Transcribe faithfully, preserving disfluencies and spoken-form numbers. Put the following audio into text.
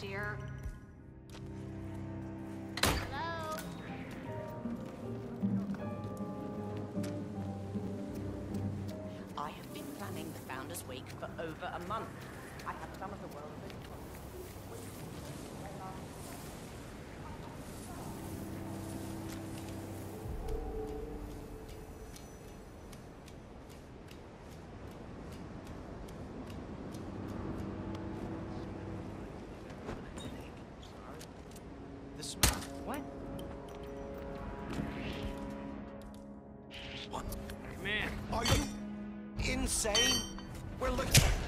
here. Hello? I have been planning the Founders Week for over a month. I have some of the world's This what? What? Man, Are you insane? We're looking.